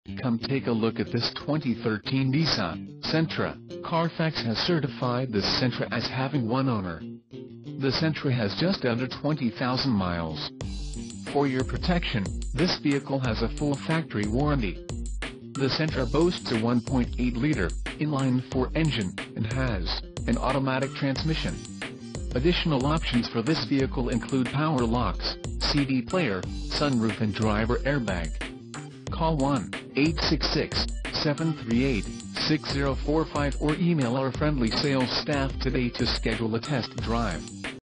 Come take a look at this 2013 Nissan Sentra. Carfax has certified this Sentra as having one owner. The Sentra has just under 20,000 miles. For your protection, this vehicle has a full factory warranty. The Sentra boasts a 1.8-liter inline-4 engine and has an automatic transmission. Additional options for this vehicle include power locks, CD player, sunroof and driver airbag. Call 1-866-738-6045 or email our friendly sales staff today to schedule a test drive.